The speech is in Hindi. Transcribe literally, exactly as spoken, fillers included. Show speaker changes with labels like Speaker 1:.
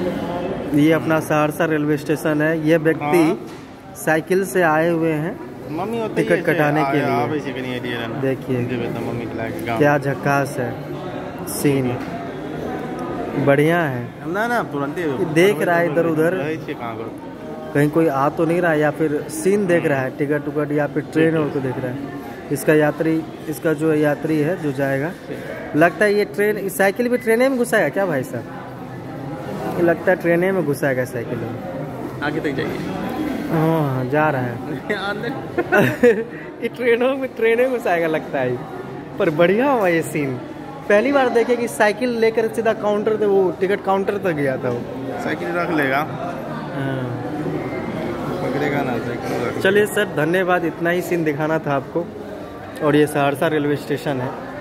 Speaker 1: ये अपना सहरसा रेलवे स्टेशन है। ये व्यक्ति साइकिल से आए हुए हैं टिकट कटाने के लिए। देखिए क्या झक्कास है, सीन बढ़िया है ना ना। तुरंत देख रहा है इधर उधर, कहीं कोई आ तो नहीं रहा, या फिर सीन देख रहा है टिकट उकट, या फिर ट्रेन और को देख रहा है। इसका यात्री, इसका जो यात्री है जो जाएगा, लगता है ये ट्रेन, साइकिल भी ट्रेन में घुसाएगा क्या भाई साहब? ये लगता है ट्रेन में घुसाएगा साइकिल में।
Speaker 2: आगे तक जाइए।
Speaker 1: हाँ जा रहा है। ये ट्रेनों में ट्रेनें में घुसाएगा लगता है। पर बढ़िया हुआ ये सीन। पहली बार देखे कि साइकिल लेकर सीधा काउंटर पे, वो टिकट काउंटर तक गया था। वो
Speaker 2: साइकिल रख लेगा, पकड़ेगा ना साइकिल।
Speaker 1: चलिए सर, धन्यवाद। इतना ही सीन दिखाना था आपको। और ये सहरसा रेलवे स्टेशन है।